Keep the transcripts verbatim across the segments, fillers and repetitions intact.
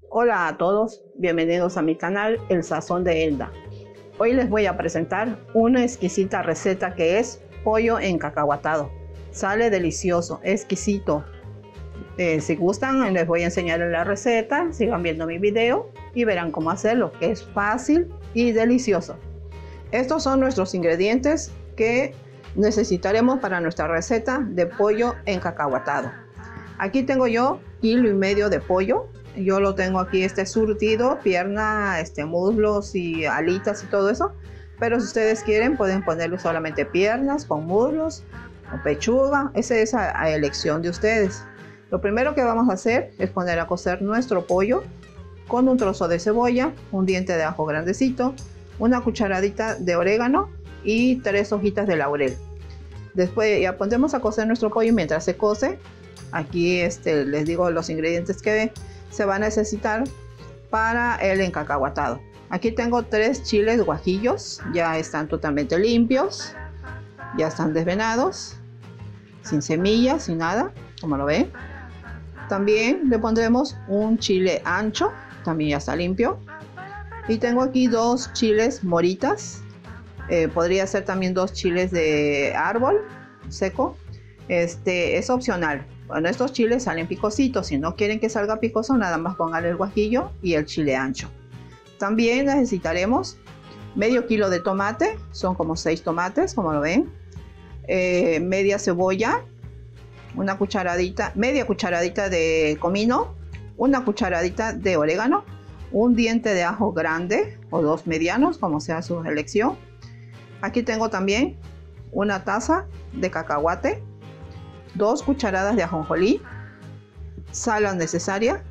Hola a todos, bienvenidos a mi canal El Sazón de Elda. Hoy les voy a presentar una exquisita receta que es pollo encacahuatado. Sale delicioso, exquisito. Eh, si gustan, les voy a enseñar la receta, sigan viendo mi video y verán cómo hacerlo, que es fácil y delicioso. Estos son nuestros ingredientes que necesitaremos para nuestra receta de pollo encacahuatado. Aquí tengo yo kilo y medio de pollo. Yo lo tengo aquí este surtido, pierna, este, muslos y alitas y todo eso. Pero si ustedes quieren pueden ponerle solamente piernas con muslos o pechuga. Esa es a, a elección de ustedes. Lo primero que vamos a hacer es poner a cocer nuestro pollo con un trozo de cebolla, un diente de ajo grandecito, una cucharadita de orégano y tres hojitas de laurel. Después ya pondremos a cocer nuestro pollo y mientras se cose, aquí este, les digo los ingredientes que se va a necesitar para el encacahuatado. Aquí tengo tres chiles guajillos, ya están totalmente limpios, ya están desvenados, sin semillas, sin nada, como lo ven. También le pondremos un chile ancho, también ya está limpio. Y tengo aquí dos chiles moritas, eh, podría ser también dos chiles de árbol seco, este es opcional. Bueno, estos chiles salen picositos, si no quieren que salga picoso, nada más pónganle el guajillo y el chile ancho. También necesitaremos medio kilo de tomate, son como seis tomates, como lo ven. Eh, media cebolla, una cucharadita, media cucharadita de comino, una cucharadita de orégano, un diente de ajo grande o dos medianos, como sea su elección. Aquí tengo también una taza de cacahuate, dos cucharadas de ajonjolí, sal necesaria,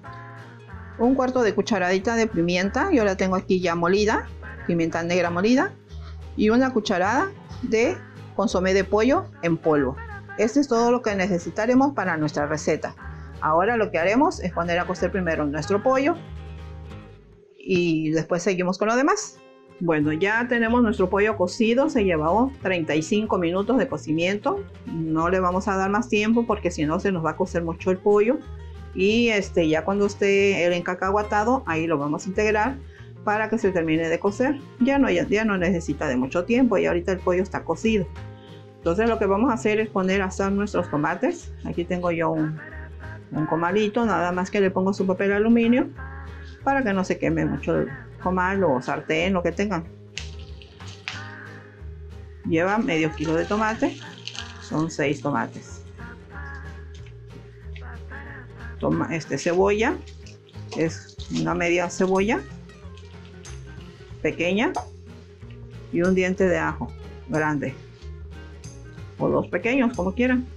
un cuarto de cucharadita de pimienta, yo la tengo aquí ya molida, pimienta negra molida, y una cucharada de consomé de pollo en polvo. Esto es todo lo que necesitaremos para nuestra receta. Ahora lo que haremos es poner a cocer primero nuestro pollo y después seguimos con lo demás. Bueno, ya tenemos nuestro pollo cocido, se llevó treinta y cinco minutos de cocimiento. No le vamos a dar más tiempo porque si no se nos va a cocer mucho el pollo. Y este, ya cuando esté el encacahuatado, ahí lo vamos a integrar para que se termine de cocer. Ya no, ya, ya no necesita de mucho tiempo y ahorita el pollo está cocido. Entonces lo que vamos a hacer es poner a asar nuestros tomates. Aquí tengo yo un, un comalito, nada más que le pongo su papel aluminio para que no se queme mucho el comal o sartén, lo que tengan. Lleva medio kilo de tomate, son seis tomates. Toma este cebolla, es una media cebolla pequeña y un diente de ajo grande o dos pequeños, como quieran.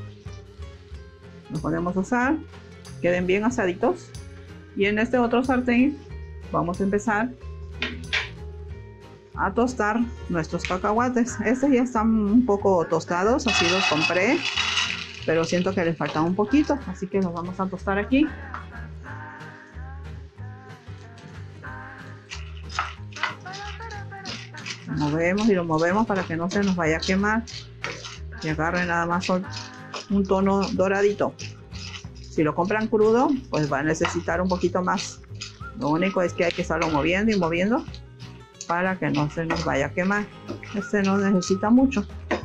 Los ponemos a asar, queden bien asaditos. Y en este otro sartén vamos a empezar a tostar nuestros cacahuates. Estos ya están un poco tostados, así los compré, pero siento que les falta un poquito, así que los vamos a tostar aquí. Lo movemos y lo movemos para que no se nos vaya a quemar y agarre nada más un tono doradito. Si lo compran crudo, pues va a necesitar un poquito más. Lo único es que hay que estarlo moviendo y moviendo para que no se nos vaya a quemar. Este no necesita mucho.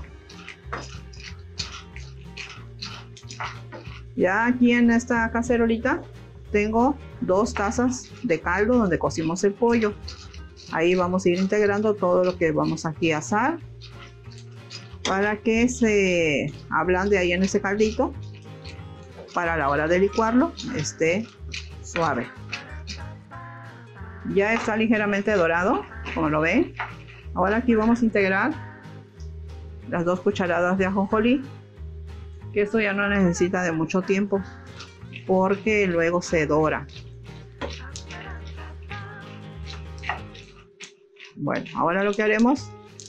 Ya aquí en esta cacerolita tengo dos tazas de caldo donde cocimos el pollo. Ahí vamos a ir integrando todo lo que vamos aquí a asar para que se ablande ahí en ese caldito, para la hora de licuarlo esté suave. Ya está ligeramente dorado, como lo ven. Ahora aquí vamos a integrar las dos cucharadas de ajonjolí, que esto ya no necesita de mucho tiempo porque luego se dora. Bueno, ahora lo que haremos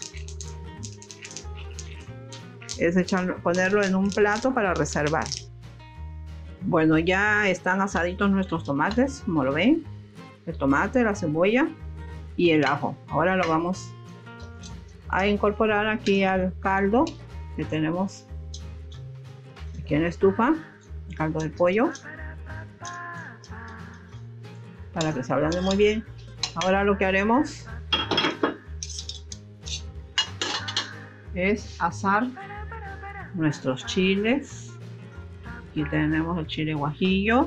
es echar, ponerlo en un plato para reservar. Bueno, ya están asaditos nuestros tomates, como lo ven. El tomate, la cebolla y el ajo. Ahora lo vamos a incorporar aquí al caldo que tenemos aquí en la estufa, el caldo de pollo. para que se ablande muy bien. Ahora lo que haremos es asar nuestros chiles. Aquí tenemos el chile guajillo.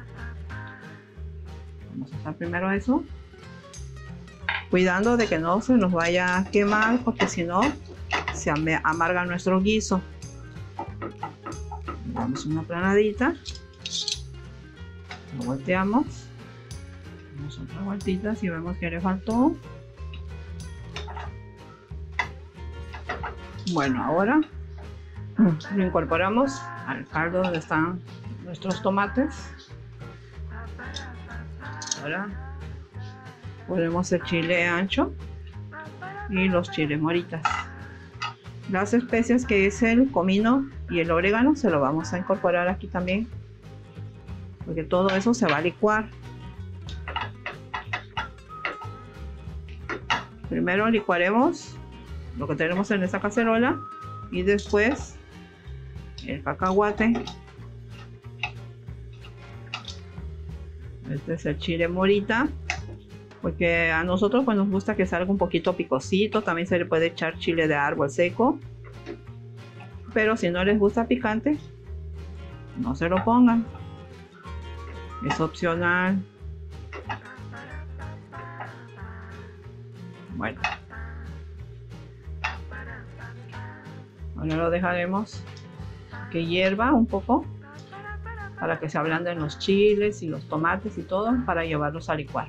Vamos a asar primero eso, cuidando de que no se nos vaya a quemar, porque si no se amarga nuestro guiso. Le damos una planadita, lo volteamos, damos otra vueltita si vemos que le faltó. Bueno, ahora lo incorporamos al caldo donde están nuestros tomates. Ahora ponemos el chile ancho y los chiles moritas. Las especias, que es el comino y el orégano, se lo vamos a incorporar aquí también, porque todo eso se va a licuar. Primero licuaremos lo que tenemos en esta cacerola y después el cacahuate. Este es el chile morita, porque a nosotros pues nos gusta que salga un poquito picosito. También se le puede echar chile de árbol seco, pero si no les gusta picante, no se lo pongan, es opcional. Bueno, ahora lo dejaremos que hierva un poco para que se ablanden los chiles y los tomates y todo, para llevarlos a licuar.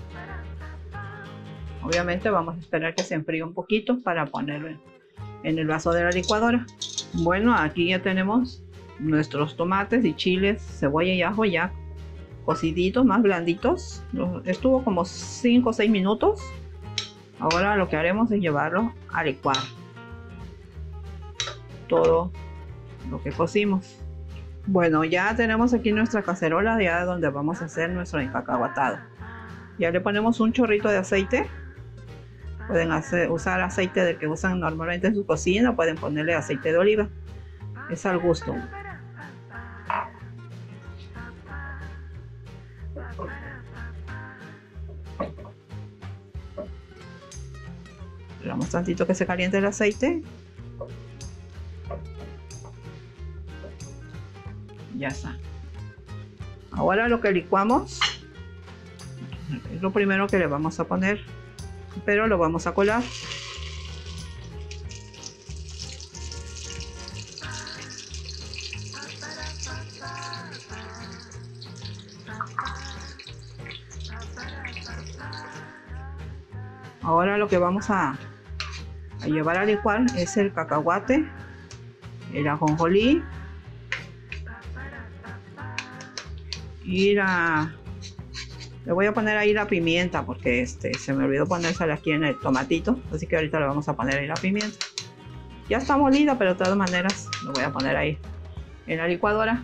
Obviamente vamos a esperar que se enfríe un poquito para ponerlo en el vaso de la licuadora. Bueno, aquí ya tenemos nuestros tomates y chiles, cebolla y ajo ya cociditos, más blanditos. Estuvo como cinco o seis minutos. Ahora lo que haremos es llevarlo a licuar todo lo que cocimos. Bueno, ya tenemos aquí nuestra cacerola, ya donde vamos a hacer nuestro encacahuatado. Ya le ponemos un chorrito de aceite. Pueden hacer, usar aceite del que usan normalmente en su cocina, pueden ponerle aceite de oliva, es al gusto. Le damos tantito que se caliente el aceite. Ya está. Ahora lo que licuamos es lo primero que le vamos a poner, pero lo vamos a colar. Ahora lo que vamos a, a llevar a licuar es el cacahuate, el ajonjolí y la... Le voy a poner ahí la pimienta, porque este, se me olvidó ponérsela aquí en el tomatito, así que ahorita le vamos a poner ahí la pimienta. Ya está molida, pero de todas maneras lo voy a poner ahí en la licuadora.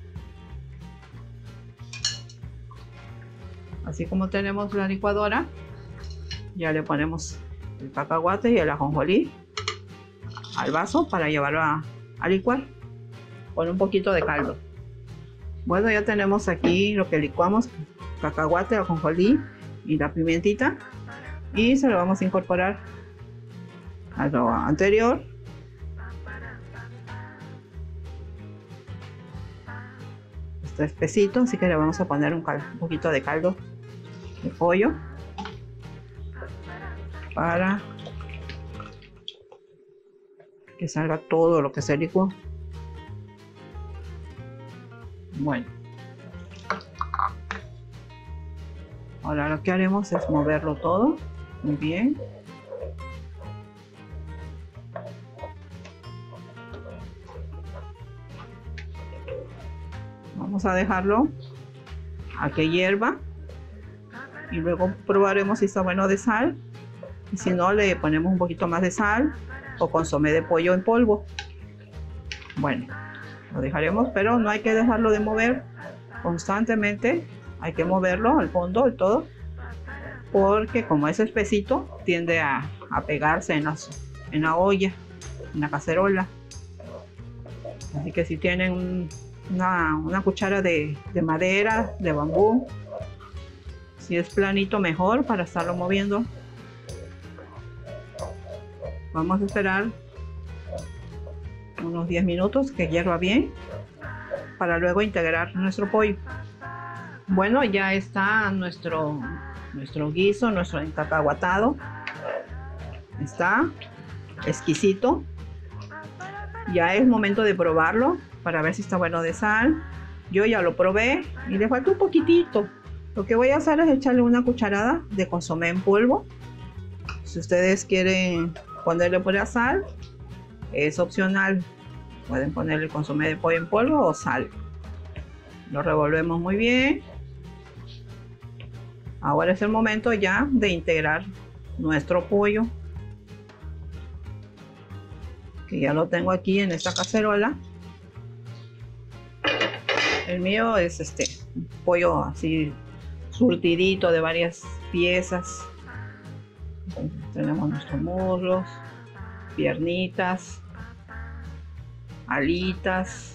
Así como tenemos la licuadora, ya le ponemos el cacahuate y el ajonjolí al vaso para llevarlo a, a licuar con un poquito de caldo. Bueno, ya tenemos aquí lo que licuamos: cacahuate, ajonjolí y la pimentita, y se lo vamos a incorporar a lo anterior. Está espesito, así que le vamos a poner un, caldo, un poquito de caldo de pollo para que salga todo lo que se licuó. Bueno, ahora lo que haremos es moverlo todo muy bien. Vamos a dejarlo a que hierva y luego probaremos si está bueno de sal, y si no, le ponemos un poquito más de sal o consomé de pollo en polvo. Bueno, lo dejaremos, pero no hay que dejarlo de mover constantemente. Hay que moverlo al fondo del todo, porque como es espesito, tiende a, a pegarse en, las, en la olla, en la cacerola. Así que si tienen un, una, una cuchara de, de madera, de bambú, Si es planito, mejor para estarlo moviendo. Vamos a esperar unos diez minutos que hierva bien para luego integrar nuestro pollo. Bueno, ya está nuestro, nuestro guiso, nuestro encacahuatado. Está exquisito. Ya es momento de probarlo para ver si está bueno de sal. Yo ya lo probé y le falta un poquitito. Lo que voy a hacer es echarle una cucharada de consomé en polvo. Si ustedes quieren ponerle pura sal, es opcional. Pueden ponerle consomé de pollo en polvo o sal. Lo revolvemos muy bien. Ahora es el momento ya de integrar nuestro pollo, que ya lo tengo aquí en esta cacerola. El mío es este pollo así surtidito de varias piezas. Entonces, tenemos nuestros muslos, piernitas, alitas.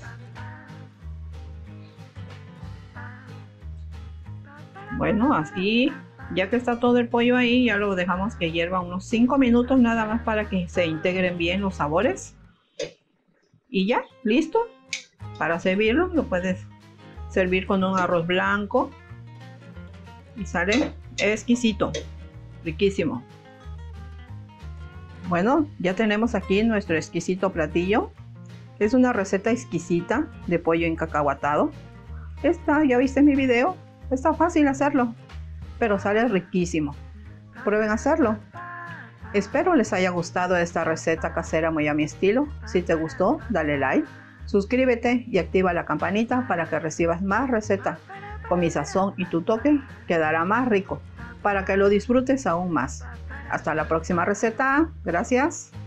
Bueno, así, ya que está todo el pollo ahí, ya lo dejamos que hierva unos cinco minutos nada más para que se integren bien los sabores. Y ya, listo. Para servirlo, lo puedes servir con un arroz blanco. Y sale exquisito, riquísimo. Bueno, ya tenemos aquí nuestro exquisito platillo. Es una receta exquisita de pollo encacahuatado. Esta, ya viste mi video. Está fácil hacerlo, pero sale riquísimo. Prueben hacerlo. Espero les haya gustado esta receta casera muy a mi estilo. Si te gustó, dale like, suscríbete y activa la campanita para que recibas más recetas. Con mi sazón y tu toque quedará más rico para que lo disfrutes aún más. Hasta la próxima receta. Gracias.